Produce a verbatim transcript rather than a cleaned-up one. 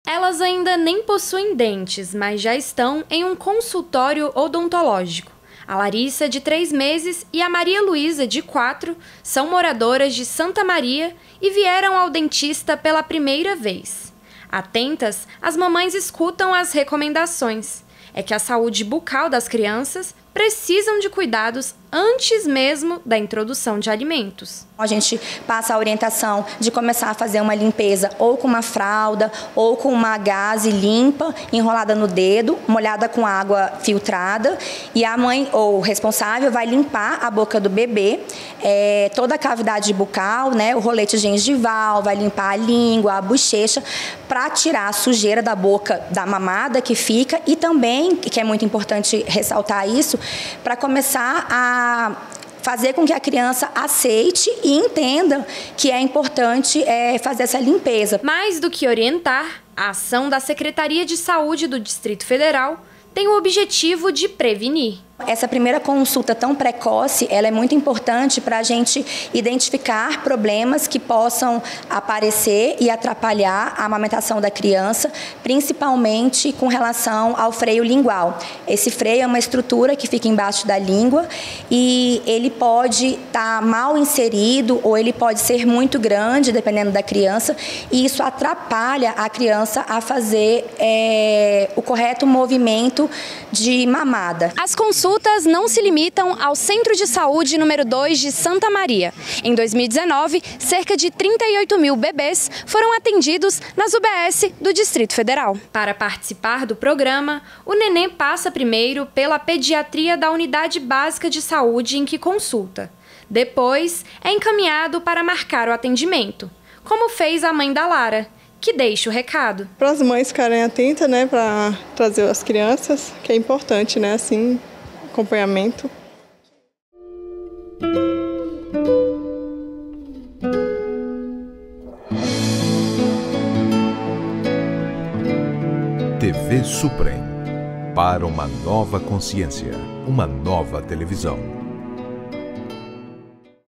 Elas ainda nem possuem dentes, mas já estão em um consultório odontológico. A Larissa, de três meses, e a Maria Luísa, de quatro, são moradoras de Santa Maria e vieram ao dentista pela primeira vez. Atentas, as mamães escutam as recomendações. É que a saúde bucal das crianças precisam de cuidados antes mesmo da introdução de alimentos. A gente passa a orientação de começar a fazer uma limpeza ou com uma fralda ou com uma gaze limpa, enrolada no dedo, molhada com água filtrada, e a mãe ou o responsável vai limpar a boca do bebê, é, toda a cavidade bucal, né, o rolete gengival, vai limpar a língua, a bochecha, para tirar a sujeira da boca da mamada que fica, e também, que é muito importante ressaltar isso, para começar a fazer com que a criança aceite e entenda que é importante é, fazer essa limpeza. Mais do que orientar, a ação da Secretaria de Saúde do Distrito Federal tem o objetivo de prevenir. Essa primeira consulta tão precoce, ela é muito importante para a gente identificar problemas que possam aparecer e atrapalhar a amamentação da criança, principalmente com relação ao freio lingual. Esse freio é uma estrutura que fica embaixo da língua e ele pode estar mal inserido ou ele pode ser muito grande, dependendo da criança, e isso atrapalha a criança a fazer é, o correto movimento de mamada. As consultas não se limitam ao Centro de Saúde número dois de Santa Maria. Em dois mil e dezenove, cerca de trinta e oito mil bebês foram atendidos nas U B S do Distrito Federal. Para participar do programa, o neném passa primeiro pela pediatria da Unidade Básica de Saúde em que consulta. Depois, é encaminhado para marcar o atendimento, como fez a mãe da Lara, que deixa o recado. Para as mães ficarem atentas, né, para trazer as crianças, que é importante, né, assim, acompanhamento. T V Suprem. Para uma nova consciência, uma nova televisão.